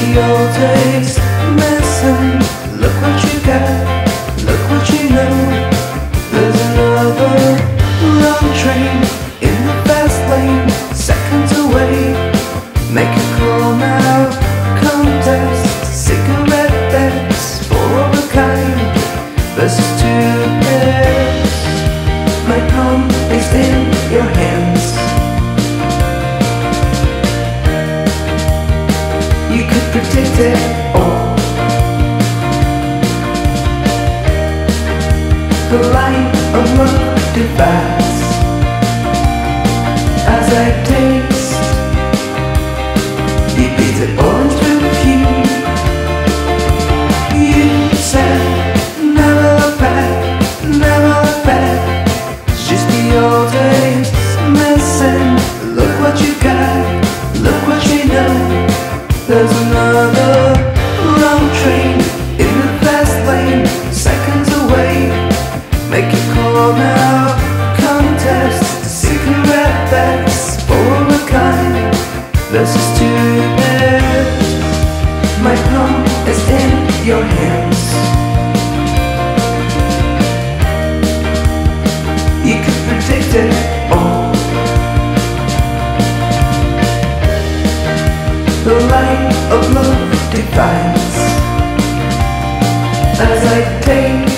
the old days missing. Look what you got, look what you know. There's another wrong train in the fast lane, seconds away. Make a call now, contest. Cigarette bets, 4 of a kind versus 2 pairs. My palm is in your hands. You could predict it all. The line of love divides. As I taste, you beat the orange through the hue. You said never look back, never look back. It's just the old days missing. Look what you got, look what you know. There's another wrong train in the fast lane, seconds away. Make a call now, contest. Cigarette bets, 4 of a kind versus 2 pairs. My palm is in your hands. You could predict it all. The line of love divides. As I take